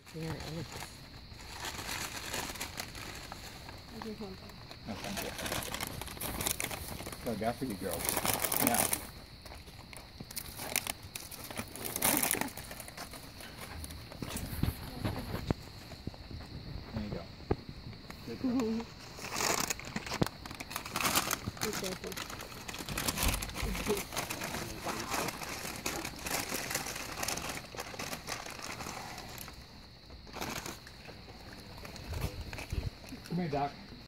Yeah, it is. No, thank you. So that's for you girls. Now. There you go. Good girl. Be careful. Come here, Doc.